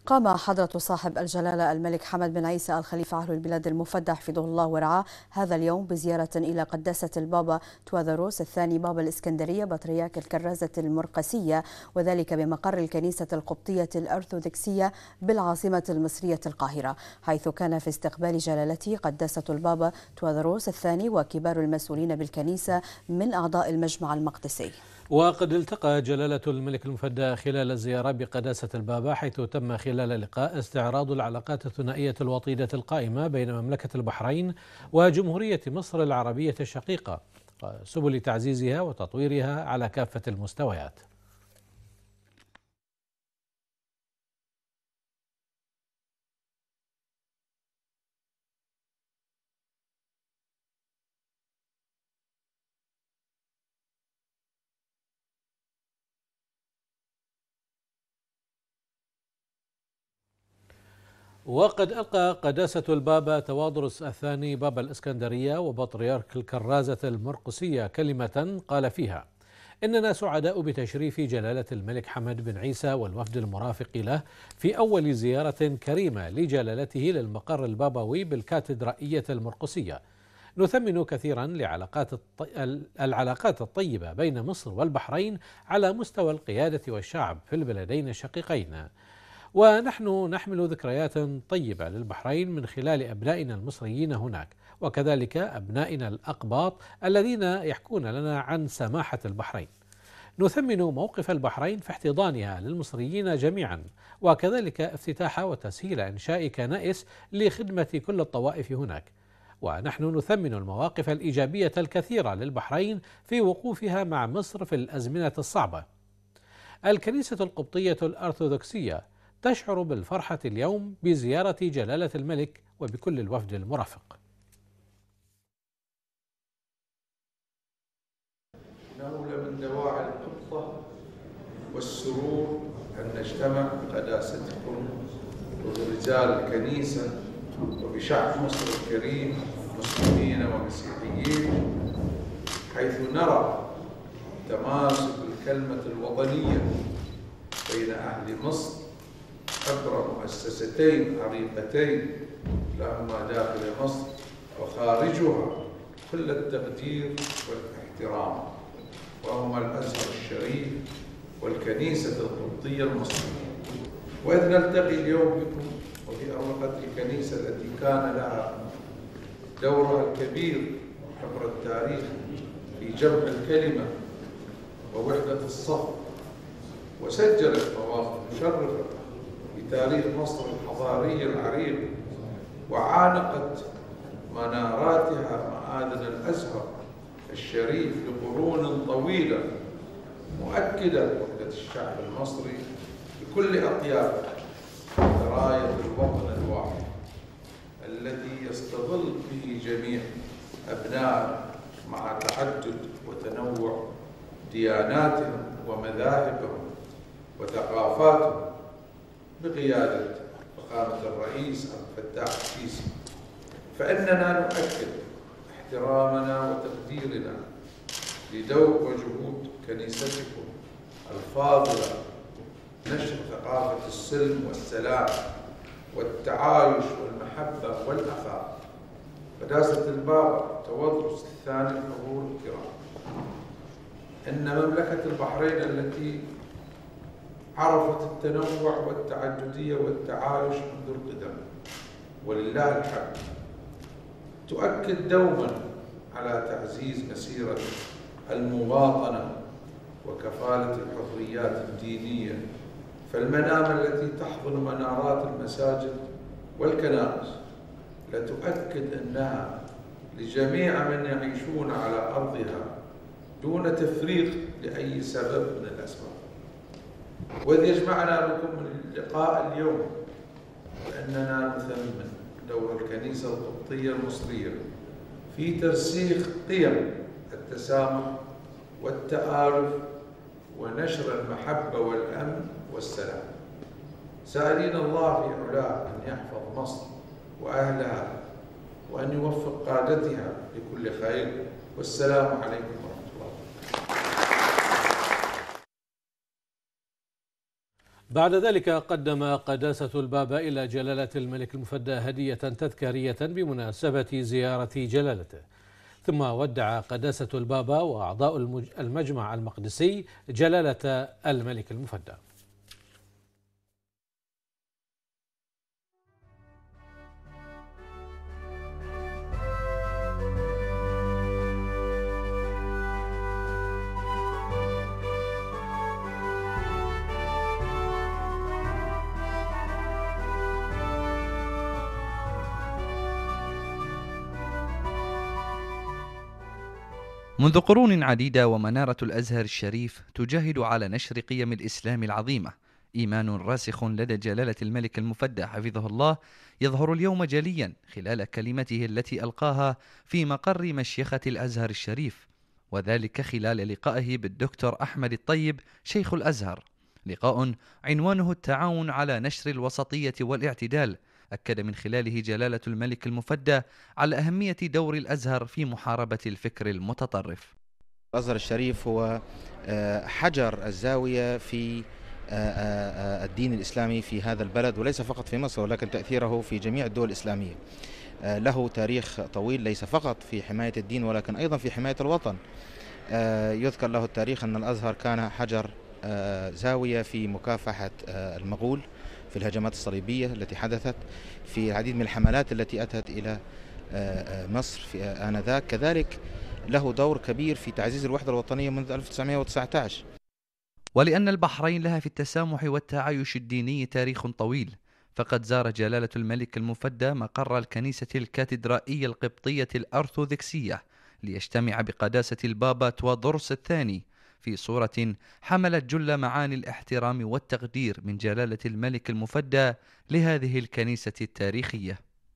قام حضرة صاحب الجلالة الملك حمد بن عيسى آل خليفة عهد البلاد المفدى حفظه الله ورعاه هذا اليوم بزيارة إلى قداسة البابا توادروس الثاني بابا الإسكندرية بطريرك الكرازة المرقسية، وذلك بمقر الكنيسة القبطية الأرثوذكسية بالعاصمة المصرية القاهرة، حيث كان في استقبال جلالته قداسة البابا توادروس الثاني وكبار المسؤولين بالكنيسة من أعضاء المجمع المقدسي. وقد التقى جلالة الملك المفدى خلال الزيارة بقداسة البابا، حيث تم خلال اللقاء استعراض العلاقات الثنائية الوطيدة القائمة بين مملكة البحرين وجمهورية مصر العربية الشقيقة وسبل تعزيزها وتطويرها على كافة المستويات. وقد ألقى قداسة البابا توادرس الثاني بابا الإسكندرية وبطريرك الكرازة المرقسية كلمة قال فيها: إننا سعداء بتشريف جلالة الملك حمد بن عيسى والوفد المرافق له في أول زيارة كريمة لجلالته للمقر البابوي بالكاتدرائية المرقسية. نثمن كثيرا العلاقات الطيبة بين مصر والبحرين على مستوى القيادة والشعب في البلدين الشقيقين، ونحن نحمل ذكريات طيبة للبحرين من خلال أبنائنا المصريين هناك، وكذلك أبنائنا الأقباط الذين يحكون لنا عن سماحة البحرين. نثمن موقف البحرين في احتضانها للمصريين جميعا، وكذلك افتتاح وتسهيل إنشاء كنائس لخدمة كل الطوائف هناك. ونحن نثمن المواقف الإيجابية الكثيرة للبحرين في وقوفها مع مصر في الأزمنة الصعبة. الكنيسة القبطية الأرثوذكسية تشعر بالفرحة اليوم بزيارة جلالة الملك وبكل الوفد المرافق. إنه لمن دواعي القبطة والسرور أن نجتمع بقداستكم وبرجال الكنيسة وبشعب مصر الكريم مسلمين ومسيحيين، حيث نرى تماسك الكلمة الوطنية بين أهل مصر عبر مؤسستين عريقتين لهما داخل مصر وخارجها كل التقدير والاحترام، وهما الأزهر الشريف والكنيسة القبطية المصرية. وإذ نلتقي اليوم بكم وفي أروقة الكنيسة التي كان لها دورها الكبير عبر التاريخ في جمع الكلمة ووحدة الصف، وسجلت مواقف مشرفة في تاريخ مصر الحضاري العريق، وعانقت مناراتها معادن الأزهر الشريف لقرون طويلة، مؤكدة وحدة الشعب المصري بكل أطيافه راية الوطن الواحد الذي يستظل به جميع أبنائه مع تعدد وتنوع دياناتهم ومذاهبهم وثقافاتهم بقيادة فخامة الرئيس عبد الفتاح السيسي. فإننا نؤكد احترامنا وتقديرنا لدور وجهود كنيستكم الفاضلة نشر ثقافة السلم والسلام والتعايش والمحبة والأخاء. قداسة البابا توادرس الثاني الحضور الكرام، إن مملكة البحرين التي عرفت التنوع والتعددية والتعايش منذ القدم ولله الحمد تؤكد دوما على تعزيز مسيرة المواطنة وكفالة الحريات الدينية، فالمنام التي تحضن منارات المساجد والكنائس لتؤكد أنها لجميع من يعيشون على أرضها دون تفريق لأي سبب من الأسباب. وإذ يجمعنا بكم اللقاء اليوم وأننا نثمن دور الكنيسة القبطية المصرية في ترسيخ قيم التسامح والتآلف ونشر المحبة والأمن والسلام، سائلين الله في علاه أن يحفظ مصر وأهلها وأن يوفق قادتها لكل خير. والسلام عليكم ورحمة الله. بعد ذلك قدم قداسة البابا إلى جلالة الملك المفدى هدية تذكارية بمناسبة زيارة جلالته، ثم ودع قداسة البابا وأعضاء المجمع المقدسي جلالة الملك المفدى. منذ قرون عديدة ومنارة الأزهر الشريف تجاهد على نشر قيم الإسلام العظيمة، إيمان راسخ لدى جلالة الملك المفدى حفظه الله يظهر اليوم جليا خلال كلمته التي ألقاها في مقر مشيخة الأزهر الشريف، وذلك خلال لقائه بالدكتور أحمد الطيب شيخ الأزهر، لقاء عنوانه التعاون على نشر الوسطية والاعتدال. أكد من خلاله جلالة الملك المفدى على أهمية دور الأزهر في محاربة الفكر المتطرف. الأزهر الشريف هو حجر الزاوية في الدين الإسلامي في هذا البلد، وليس فقط في مصر ولكن تأثيره في جميع الدول الإسلامية. له تاريخ طويل ليس فقط في حماية الدين ولكن أيضا في حماية الوطن. يذكر له التاريخ أن الأزهر كان حجر زاوية في مكافحة المغول في الهجمات الصليبية التي حدثت، في العديد من الحملات التي أتت إلى مصر في آنذاك. كذلك له دور كبير في تعزيز الوحدة الوطنية منذ 1919. ولأن البحرين لها في التسامح والتعايش الديني تاريخ طويل، فقد زار جلالة الملك المفدى مقر الكنيسة الكاتدرائية القبطية الأرثوذكسية ليجتمع بقداسة البابا توادرس الثاني في صورة حملت جل معاني الاحترام والتقدير من جلالة الملك المفدى لهذه الكنيسة التاريخية.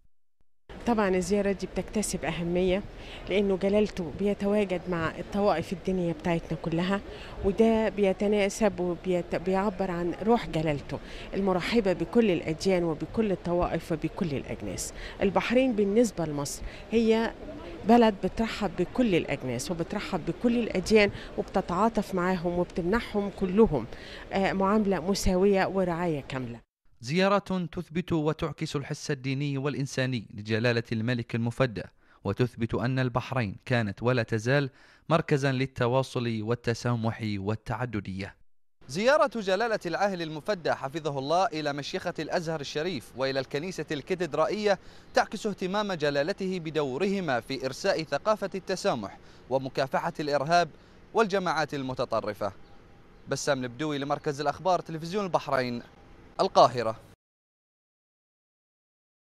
طبعا الزيارة دي بتكتسب أهمية لأنه جلالته بيتواجد مع الطوائف الدينية بتاعتنا كلها، وده بيتناسب وبيعبر عن روح جلالته المرحبة بكل الأديان وبكل الطوائف وبكل الأجناس. البحرين بالنسبة لمصر هي بلد بترحب بكل الأجناس وبترحب بكل الأديان وبتتعاطف معاهم وبتمنحهم كلهم معاملة مساوية ورعاية كاملة. زيارات تثبت وتعكس الحس الديني والإنساني لجلالة الملك المفدى، وتثبت أن البحرين كانت ولا تزال مركزا للتواصل والتسامح والتعددية. زيارة جلالة العاهل المفدى حفظه الله إلى مشيخة الأزهر الشريف وإلى الكنيسة الكاتدرائية تعكس اهتمام جلالته بدورهما في إرساء ثقافة التسامح ومكافحة الإرهاب والجماعات المتطرفة. بسام البدوي لمركز الأخبار تلفزيون البحرين، القاهرة.